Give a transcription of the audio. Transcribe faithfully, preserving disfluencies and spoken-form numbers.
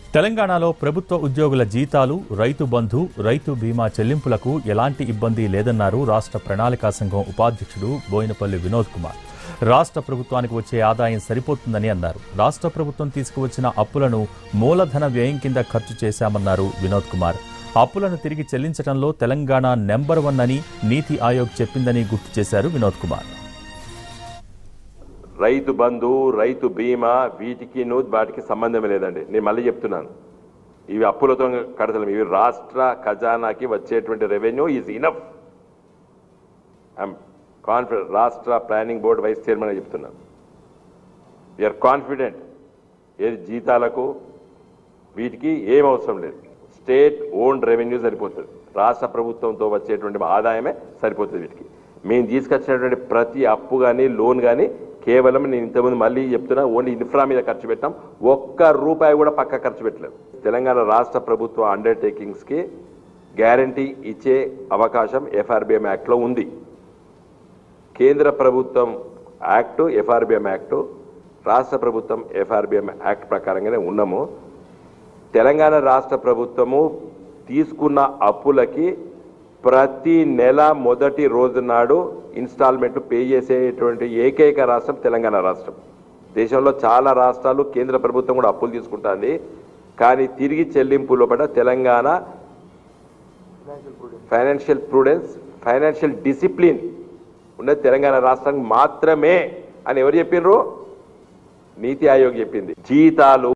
తెలంగాణలో ప్రభుత్వ ఉద్యోగుల జీతాలు, రైతు బంధు, రైతు బీమా చెల్లింపులకు ఎలాంటి ఇబ్బంది లేదన్నారు రాష్ట్ర ప్రణాళికా సంఘం ఉపాధ్యక్షుడు బోయినపల్లి వినోద్ కుమార్. రాష్ట్ర ప్రభుత్వానికి వచ్చే ఆదాయం సరిపోతుందని అన్నారు. రాష్ట్ర ప్రభుత్వం తీసుకువచ్చిన అప్పులను మూలధన వ్యయం కింద ఖర్చు చేశామన్నారు వినోద్ కుమార్. అప్పులను తిరిగి చెల్లించడంలో తెలంగాణ నెంబర్ వన్ అని నీతి ఆయోగ్ చెప్పిందని గుర్తు చేశారు వినోద్ కుమార్. రైతు బంధు, రైతు బీమా వీటికి వాటికి సంబంధం లేదండి. నేను మళ్ళీ చెప్తున్నాను, ఇవి అప్పులతో కడతలేము. ఇవి రాష్ట్ర ఖజానాకి వచ్చేటువంటి revenue is enough. I'm confident. రాష్ట్ర ప్లానింగ్ బోర్డు వైస్ చైర్మన్ చెప్తున్నాను, వీఆర్ కాన్ఫిడెంట్. ఏది జీతాలకు వీటికి ఏం అవసరం లేదు. స్టేట్ ఓన్ రెవెన్యూ సరిపోతుంది. రాష్ట్ర ప్రభుత్వంతో వచ్చేటువంటి ఆదాయమే సరిపోతుంది వీటికి. మేము తీసుకొచ్చినటువంటి ప్రతి అప్పు కానీ లోన్ కానీ కేవలం నేను ఇంతకుముందు మళ్ళీ చెప్తున్నా, ఓన్లీ ఇన్ఫ్రా మీద ఖర్చు పెట్టాం. ఒక్క రూపాయి కూడా పక్క ఖర్చు పెట్టలేదు. తెలంగాణ రాష్ట్ర ప్రభుత్వ అండర్టేకింగ్స్కి గ్యారంటీ ఇచ్చే అవకాశం ఎఫ్ఆర్బిఎం యాక్ట్లో ఉంది. కేంద్ర ప్రభుత్వం యాక్టు, ఎఫ్ఆర్బిఎం యాక్టు, రాష్ట్ర ప్రభుత్వం ఎఫ్ఆర్బిఎం యాక్ట్ ప్రకారంగానే ఉన్నాము. తెలంగాణ రాష్ట్ర ప్రభుత్వము తీసుకున్న అప్పులకి ప్రతి నెల మొదటి రోజు నాడు ఇన్స్టాల్మెంట్ పే చేసేటువంటి ఏకైక రాష్ట్రం తెలంగాణ రాష్ట్రం. దేశంలో చాలా రాష్ట్రాలు కేంద్ర ప్రభుత్వం కూడా అప్పులు తీసుకుంటుంది, కానీ తిరిగి చెల్లింపు లోపల Telangana financial prudence, financial discipline ఉన్నది తెలంగాణ రాష్ట్రానికి మాత్రమే అని ఎవరు చెప్పినారు? నీతి ఆయోగ్ చెప్పింది. జీతాలు